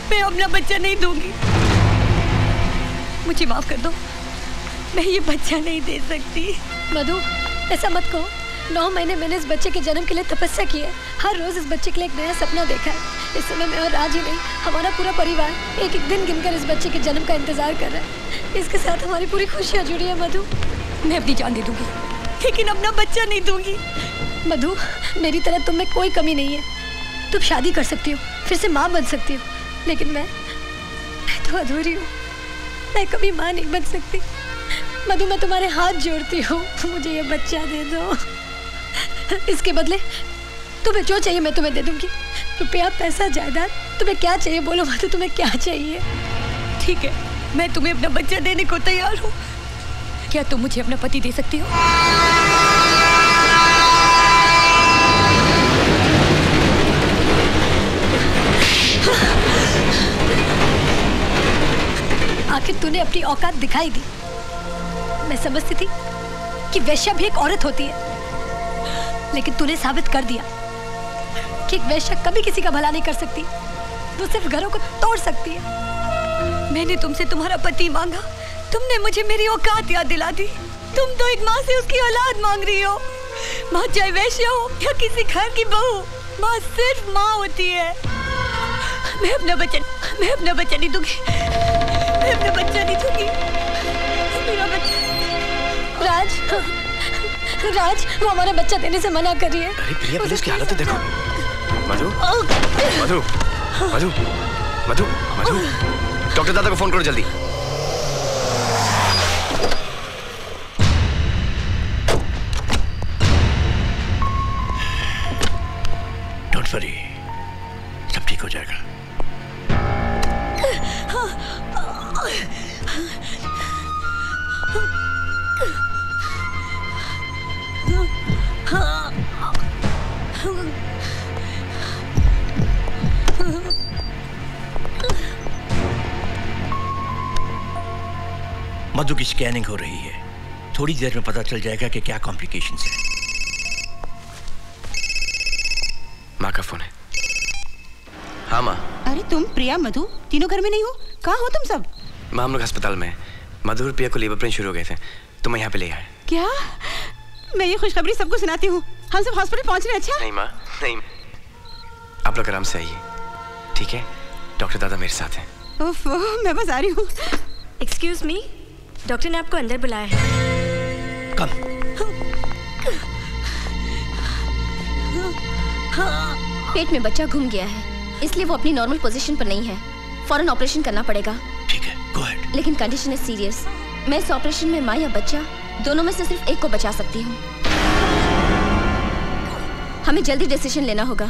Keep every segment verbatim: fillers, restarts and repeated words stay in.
मैं अपना बच्चा नहीं दूंगी। मुझे माफ कर दो, मैं ये बच्चा नहीं दे सकती। मधु, ऐसा मत कहो। नौ महीने मैंने इस बच्चे के जन्म के लिए तपस्या की है। हर रोज इस बच्चे के लिए एक नया सपना देखा है। इस समय मैं और राज ही नहीं, हमारा पूरा परिवार एक एक दिन गिनकर इस बच्चे के जन्म का इंतजार कर रहा है। इसके साथ हमारी पूरी खुशियाँ जुड़ी है। मधु, मैं अपनी जान दे दूंगी, लेकिन अपना बच्चा नहीं दूंगी। मधु, मेरी तरह तुम में कोई कमी नहीं है। तुम शादी कर सकती हो, फिर से माँ बन सकती हो, लेकिन मैं मैं तो अधूरी हूँ। मैं कभी माँ नहीं बन सकती। मधु, मैं तुम्हारे हाथ जोड़ती हूँ, मुझे ये बच्चा दे दो। इसके बदले तुम्हें जो चाहिए मैं तुम्हें दे दूंगी। रुपया, पैसा, जायदाद, तुम्हें क्या चाहिए बोलो मधु, तुम्हें क्या चाहिए? ठीक है, मैं तुम्हें अपना बच्चा देने को तैयार हूँ। क्या तुम मुझे अपना पति दे सकती हो? आखिर तूने अपनी औकात दिखाई दी। मैं समझती थी कि वैश्या भी एक औरत होती है, लेकिन तूने साबित कर दिया कि एक वैश्या कभी किसी का भला नहीं कर सकती। वो सिर्फ घरों को तोड़ सकती है। मैंने तुमसे तुम्हारा पति मांगा, तुमने मुझे मेरी औकात याद दिला दी। तुम तो एक माँ से उसकी औलाद मांग रही हो। माँ चाहे वैश्या हो या किसी घर की बहू, माँ सिर्फ माँ होती है। मैं अपना बच्चा मैं अपना बच्चा नहीं दूंगी। मैं अपना बच्चा नहीं दूंगी। मेरा बच्चा। राज, राज, वो हमारा बच्चा देने से मना कर रही है। अरे प्रिया, पहले उसकी हालत तो देखो। मधु, मधु, मधु, मधु, मधु, डॉक्टर दादा को फोन करो जल्दी। डोंट वरी, सब ठीक हो जाएगा। मधु की स्कैनिंग हो रही है, थोड़ी देर में पता चल जाएगा कि क्या कॉम्प्लिकेशंस हैं। माँ का फोन है। हाँ माँ। अरे तुम, प्रिया, मधु तीनों घर में नहीं हो? कहाँ हो तुम सब? माँ, हम लोग अस्पताल में। मधु और प्रिया को लेबर पेन शुरू हो गए थे, तो मैं यहाँ पे ले आया। क्या? मैं ये खुशखबरी सबको सुनाती हूँ। हम सब हॉस्पिटल पहुँच रहे हैं। अच्छा? नहीं माँ, नहीं। आप लोग आराम से आइए, ठीक है? डॉक्टर दादा मेरे साथ हैं। उफ, मैं बस आ रही हूँ। एक्सक्यूज मी, डॉक्टर ने आपको अंदर बुलाया है। कम। पेट में बच्चा घूम गया है, इसलिए वो अपनी नॉर्मल पोजीशन पर नहीं है। फौरन ऑपरेशन करना पड़ेगा। ठीक है, गो अहेड। लेकिन कंडीशन है सीरियस। मैं इस ऑपरेशन में माँ या बच्चा दोनों में से सिर्फ एक को बचा सकती हूँ। हमें जल्दी डिसीजन लेना होगा।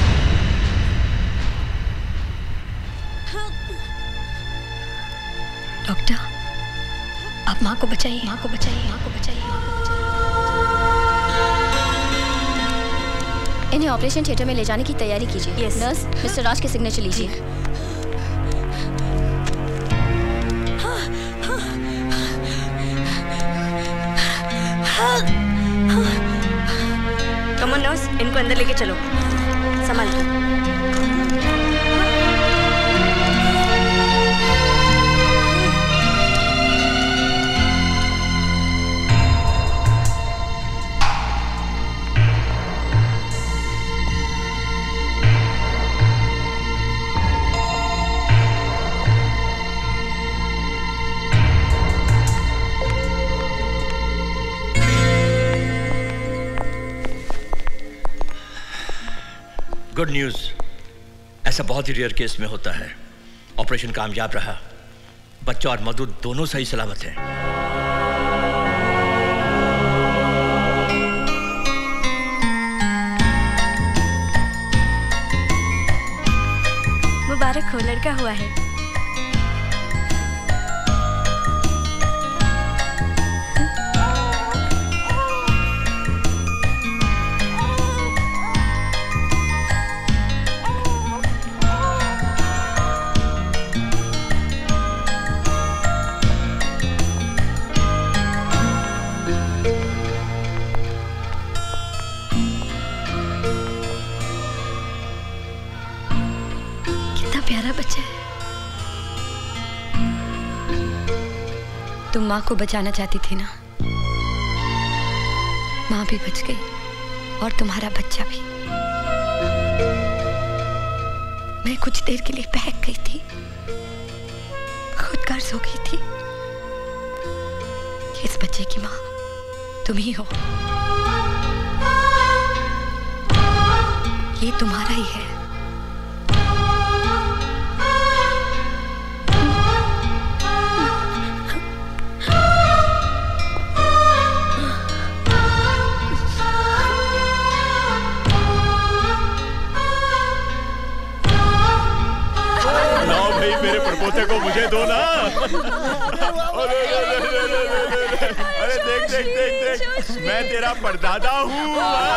डॉक्टर, आप माँ को बचाइए, माँ को बचाइए, माँ को बचाइए, माँ को बचाइए। इन्हें ऑपरेशन थिएटर में ले जाने की तैयारी कीजिए। yes. नर्स, मिस्टर राज के सिग्नेचर लीजिए। कम ऑन नर्स, इनको अंदर लेके चलो, संभाल के। गुड न्यूज, ऐसा बहुत ही रेयर केस में होता है। ऑपरेशन कामयाब रहा, बच्चा और मधु दोनों सही सलामत हैं। मुबारक हो, लड़का हुआ है। प्यारा बच्चा तुम माँ को बचाना चाहती थी ना? माँ भी बच गई और तुम्हारा बच्चा भी। मैं कुछ देर के लिए बहक गई थी, खुद गर्ज हो गई थी। इस बच्चे की माँ तुम ही हो। ये तुम्हारा ही है। मेरे प्रपोते को मुझे दो ना। अरे देख देख देख देख, मैं तेरा परदादा हूँ।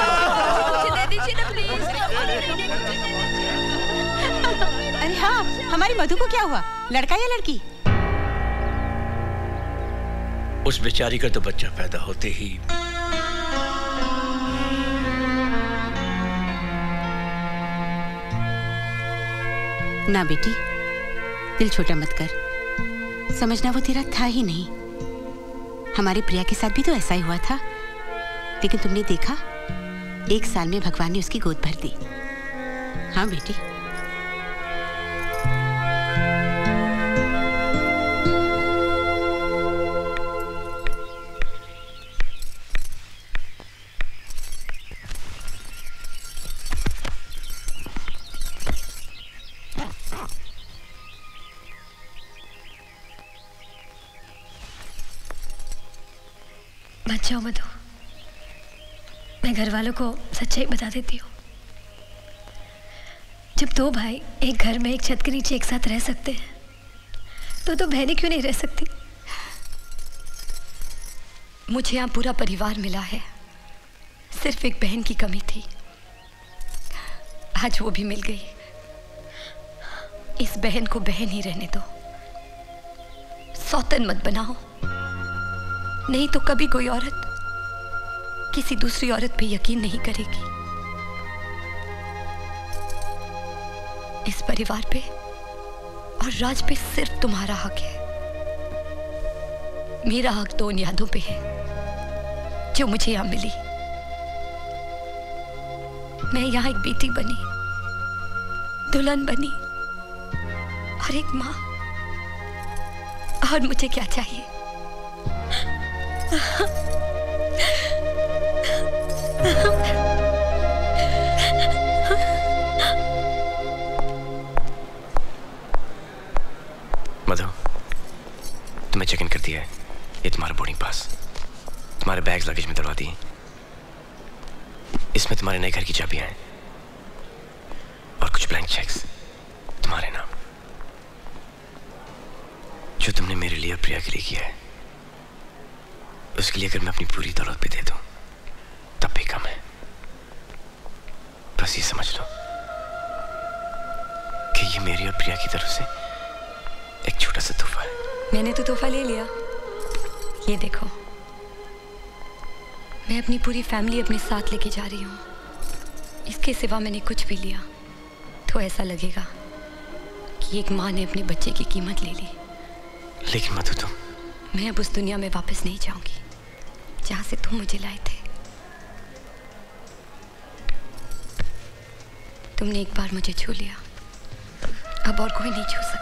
अरे हाँ, हमारी मधु को क्या हुआ? लड़का या लड़की? उस बेचारी का तो बच्चा पैदा होते ही ना बेटी, दिल छोटा मत कर। समझना वो तेरा था ही नहीं। हमारी प्रिया के साथ भी तो ऐसा ही हुआ था, लेकिन तुमने देखा, एक साल में भगवान ने उसकी गोद भर दी। हाँ बेटी। मत जाओ मधु, मैं घर वालों को सच्चाई बता देती हूँ। जब दो भाई एक घर में एक छत के नीचे एक साथ रह सकते हैं, तो तो बहनें क्यों नहीं रह सकती? मुझे यहाँ पूरा परिवार मिला है, सिर्फ एक बहन की कमी थी, आज वो भी मिल गई। इस बहन को बहन ही रहने दो, सौतन मत बनाओ, नहीं तो कभी कोई औरत किसी दूसरी औरत पे यकीन नहीं करेगी। इस परिवार पे और राज पे सिर्फ तुम्हारा हक है। मेरा हक तो उन यादों पे है जो मुझे यहां मिली। मैं यहां एक बेटी बनी, दुल्हन बनी और एक मां, और मुझे क्या चाहिए? मधु, तुम्हें चेक इन कर दिया है। ये तुम्हारा बोर्डिंग पास, तुम्हारे बैग्स लगेज में दलवा दिए। इसमें तुम्हारे नए घर की चाबियां हैं और कुछ ब्लैंक चेक्स तुम्हारे नाम, जो तुमने मेरे लिए और प्रिया के लिए किया है। उसके लिए अगर मैं अपनी पूरी दौलत भी दे दूं तब भी कम है। बस ये समझ लो कि ये मेरी और प्रिया की तरफ से एक छोटा सा तोहफा है। मैंने तो तोहफा ले लिया, ये देखो। मैं अपनी पूरी फैमिली अपने साथ लेके जा रही हूँ। इसके सिवा मैंने कुछ भी लिया तो ऐसा लगेगा कि एक माँ ने अपने बच्चे की कीमत ले ली। लेकिन मधु, तुम, मैं अब उस दुनिया में वापस नहीं जाऊंगी जहां से तुम मुझे लाए थे। तुमने एक बार मुझे छू लिया, अब और कोई नहीं छू सकता।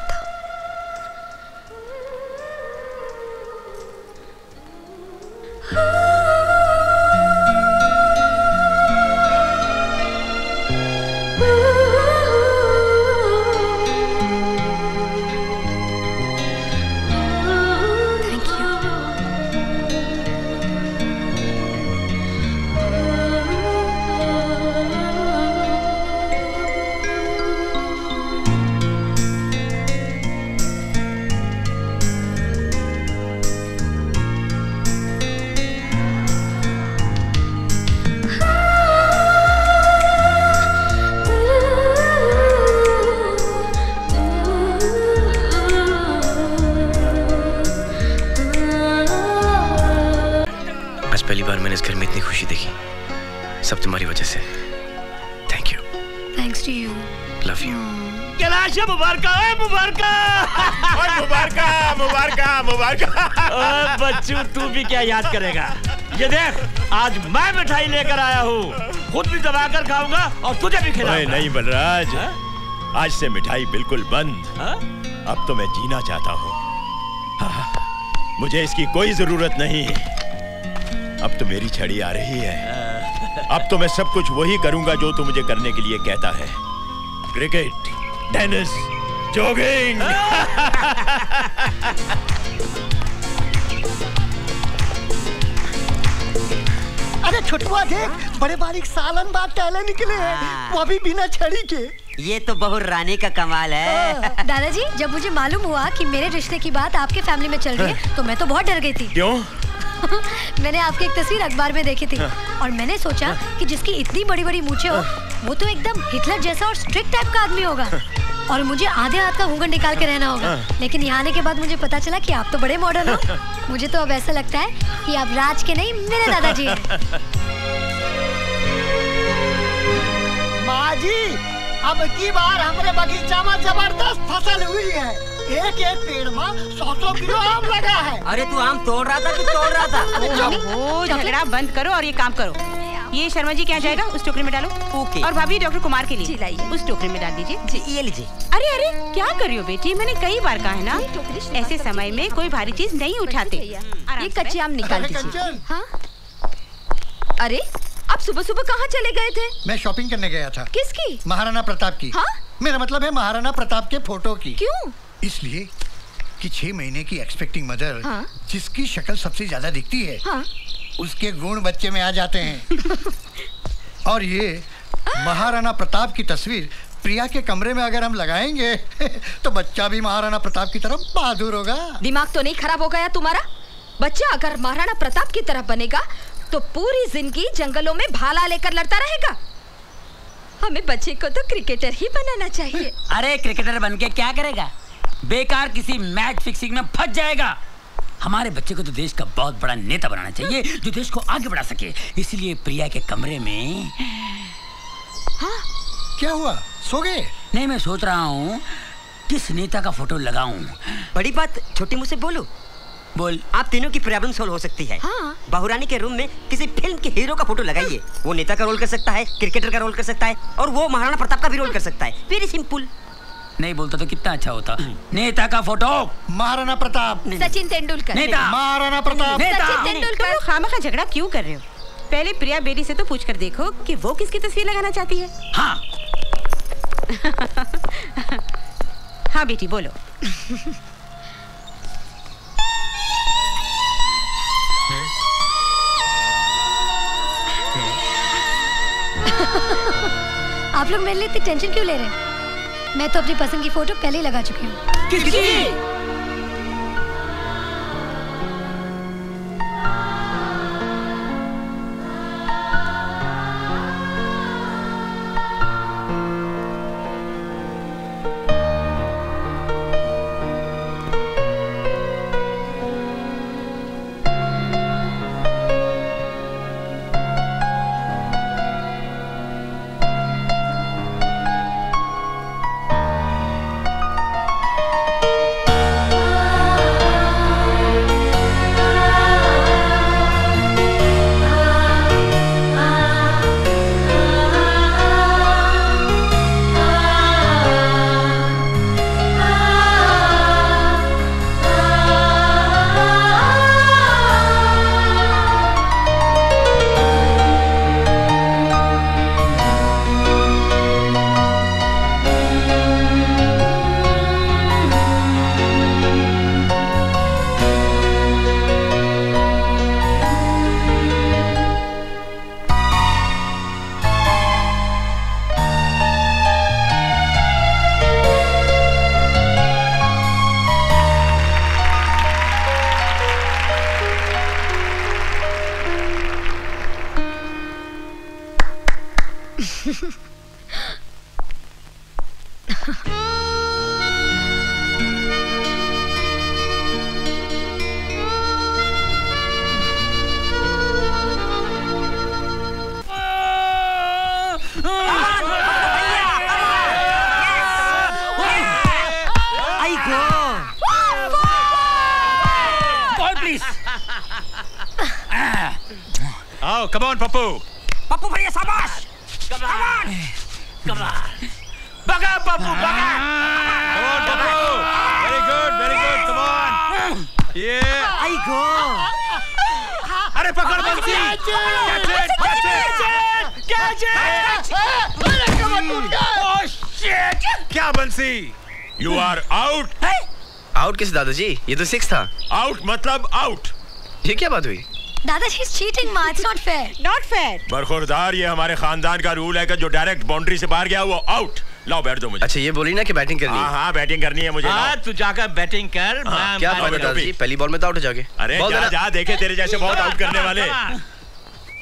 पहली बार मैंने इस घर में इतनी खुशी देखी, सब तुम्हारी वजह से। Thank you. Thanks to you. Love you. Kailash, खुशियाँ मुबारक है, मुबारक मुबारक मुबारक मुबारक। बच्चू तू भी क्या याद करेगा? ये देख आज मैं मिठाई लेकर आया हूँ, खुद भी दबाकर खाऊंगा और तुझे भी खिलाऊंगा। नहीं बलराज, आज से मिठाई बिल्कुल बंद। हा? अब तो मैं जीना चाहता हूँ, मुझे इसकी कोई जरूरत नहीं। अब तो मेरी छड़ी आ रही है, अब तो मैं सब कुछ वही करूंगा जो तू मुझे करने के लिए कहता है। Cricket, tennis, jogging. अरे छुटुआ देख, बड़े बारीक सालन बात टहले निकले हैं, वो भी बिना छड़ी के। ये तो बहु रानी का कमाल है। दादाजी, जब मुझे मालूम हुआ कि मेरे रिश्ते की बात आपके फैमिली में चल रही है तो मैं तो बहुत डर गई थी। क्यों? मैंने आपकी एक तस्वीर अखबार में देखी थी और मैंने सोचा कि जिसकी इतनी बड़ी बड़ी मूछें हो वो तो एकदम हिटलर जैसा और स्ट्रिक्ट टाइप का आदमी होगा और मुझे आधे हाथ का घूंघट निकाल के रहना होगा। लेकिन यहाँ आने के बाद मुझे पता चला कि आप तो बड़े मॉडर्न हो। मुझे तो अब ऐसा लगता है कि आप राज के नहीं मेरे दादाजी हैं। माँ जी, अब की बार हमारे बगीचा में जबरदस्त फसल हुई है। एक एक पेड़ में सौ सौ किलो आम लगा है। अरे तू आम तोड़ रहा था कि तोड़ रहा था? वो झगड़ा बंद करो और ये काम करो। ये शर्मा जी क्या जाएगा, उस टोकरी में डालो। ओके। और भाभी डॉक्टर कुमार के लिए लाइए, उस टोकरी में डाल दीजिए। जी, ये लीजिए। अरे अरे क्या कर रही हो बेटी, मैंने कई बार कहा है ना, ऐसे समय में कोई भारी चीज नहीं उठाते। ये कच्चे आम निकाल दीजिए। हाँ? अरे आप सुबह सुबह कहाँ चले गए थे? मैं शॉपिंग करने गया था। किसकी? महाराणा प्रताप की। हाँ? मेरा मतलब है महाराणा प्रताप के फोटो की। क्यों? इसलिए कि छह महीने की एक्सपेक्टिंग मदर, हाँ? जिसकी शक्ल सबसे ज्यादा दिखती है, हाँ? उसके गुण बच्चे में आ जाते हैं। और ये महाराणा प्रताप की तस्वीर प्रिया के कमरे में अगर हम लगाएंगे तो बच्चा भी महाराणा प्रताप की तरफ बहादुर होगा। दिमाग तो नहीं खराब हो गया तुम्हारा? बच्चा अगर महाराणा प्रताप की तरफ बनेगा तो पूरी जिंदगी जंगलों में भाला लेकर लड़ता रहेगा। हमें बच्चे को तो क्रिकेटर ही बनाना चाहिए। अरे क्रिकेटर बन के क्या करेगा, बेकार किसी मैच फिक्सिंग में फंस जाएगा। हमारे बच्चे को तो देश का बहुत बड़ा नेता बनाना चाहिए जो देश को आगे बढ़ा सके। इसलिए प्रिया के कमरे में। हाँ? क्या हुआ, सो गए? नहीं, मैं सोच रहा हूँ किस नेता का फोटो लगाऊं। बड़ी बात छोटी मुझसे बोलो। बोल। आप तीनों की प्रॉब्लम सोल्व हो सकती है। हाँ? बहुरानी के रूम में किसी फिल्म के हीरो का फोटो लगाइए। वो नेता का रोल कर सकता है, क्रिकेटर का रोल कर सकता है और वो महाराणा प्रताप का भी रोल कर सकता है। Very simple. नहीं बोलता तो कितना अच्छा होता। नेता का फोटो महाराणा प्रताप। सचिन तेंदुलकर। नेता महाराणा प्रताप। सचिन तेंदुलकर। तुम खामखा झगड़ा क्यों कर रहे हो? पहले प्रिया बेटी से तो पूछ कर देखो कि वो किसकी तस्वीर लगाना चाहती है। हाँ। हाँ बेटी बोलो। आप लोग मेरे लिए इतनी टेंशन क्यों ले रहे हैं? मैं तो अपनी पसंद की फोटो पहले ही लगा चुकी हूँ। किसकी? आओ कम ऑन पप्पू। पप्पू भैया शाबाश। कम ऑन कम ऑन बगा पप्पू बगा। Pappu very good very good come on. ये आई गो। अरे पकड़ बंसी। कैच इट कैच इट अरे कमर टूट गया। Oh shit. क्या Bansi? You are out. Out किस दादाजी? ये तो सिक्स था। आउट मतलब आउट। ये क्या बात हुई? दादा शी इज चीटिंग माँ, it's not fair. Not fair. बरखुरदार, ये हमारे खानदान का रूल है कि जो डायरेक्ट बाउंड्री से बाहर गया वो आउट। लाओ बैठ दो मुझे। अच्छा ये बोली ना कि बैटिंग करनी है। हाँ हाँ बैटिंग करनी है मुझे। हाँ तू जाकर बैटिंग कर। हाँ, क्या दादाजी पहली बॉल में तो आउट हो जाओगे। अरे जा जा देखे तेरे जैसे बहुत आउट करने वाले।